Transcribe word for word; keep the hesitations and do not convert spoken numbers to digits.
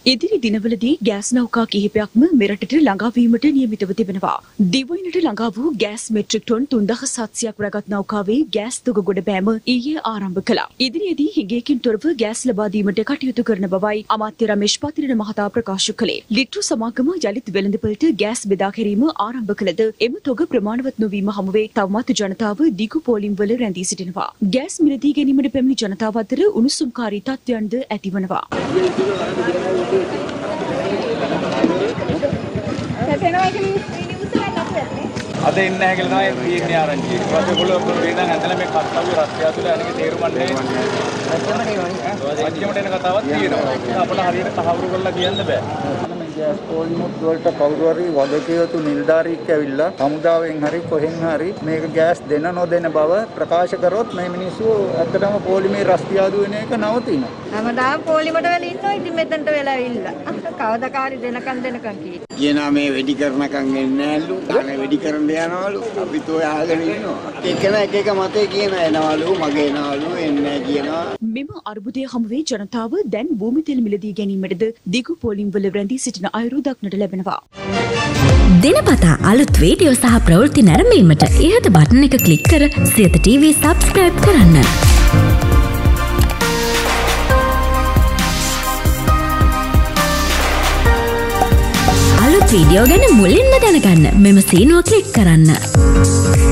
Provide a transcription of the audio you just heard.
ඉදිරි දිනවලදී ගෑස් නෞකා කිහිපයක්ම මෙරටට ළඟා වීමට නියමිතව තිබෙනවා. දිවයිනට ළඟා වූ ගෑස් මෙට්‍රික් ටොන් තුන්දාස් හත්සියයක් රැගත් නෞකාවේ ගෑස් තුග ගොඩ බෑම ඊයේ ආරම්භ කළා. ඉදිරියේදී හිඟයකින් තොරව ගෑස් ලබා දීමට කටයුතු කරන බවයි අමාත්‍ය රමේෂ් පතිරණ මහතා ප්‍රකාශ කළේ. ලිට්‍රු සමාගම යළිත් වෙළඳපළට ගෑස් බෙදා ගැනීම ආරම්භ කළද එම තොග ප්‍රමාණවත් නොවීම හමුවේ තවමත් ජනතාව දිගු පෝලිම් වල රැඳී සිටිනවා. ගෑස් මිලදී ගැනීමට පැමිණි ජනතාව අතර උණුසුම්කාරී තත්ත්වයන්ද ඇතිවනවා. අද ඉන්න හැකල තමයි තියෙන්නේ ආරංචි. ඊට පස්සේ ගොල්ලෝ වෙනදන් ඇඳලා මේ කස්සාවේ රස්තිය තුළ අනික තේරුම්න්නේ අච්චමට එන කතාවක් තියෙනවා. අපිට හරියට තහවුරු කරලා කියන්න බෑ. ගෑස් පොලිමුත් වලට කවුරු හරි වගකීතු නිලධාරියෙක් ඇවිල්ලා හමුදාවෙන් හරි කොහෙන් හරි මේක ගෑස් දෙන නොදෙන බව ප්‍රකාශ කරොත් මේ මිනිස්සු ඇත්තටම පොලිමේ රස්තිය ආදු වෙන එක නවතිනවා. හැමදාම පොලිමට වෙලා ඉන්නවා ඉතින් මෙතනට වෙලා ඇවිල්ලා. කවදාකාරි දෙනකන් දෙනකන් කී. කියනවා මේ වෙඩි කරනකන් එන්නේ නැල්ලු. අනේ වෙඩි කරන්න යනවලු. අපිත් ඔය අහගෙන ඉන්නවා. එකන එක එක මතේ කියන එනවලු මගේ එනවලු එන්නේ කියනවා. මෙම අර්බුදය හමුවේ ජනතාව දැන් භූමි තෙල් මිලදී ගැනීමටද දිගු පෝලිම් වල රැඳී සිටින අයුරු දක්නට ලැබෙනවා. දිනපතා අලුත් වීඩියෝ සහ ප්‍රවෘත්ති නැරඹීමට ඉහත බටන් එක ක්ලික් කර සියත ටීවී සබ්ස්ක්‍රයිබ් කරන්න. අලුත් වීඩියෝ ගැන මුලින්ම දැනගන්න මෙම සීනුව ක්ලික් කරන්න.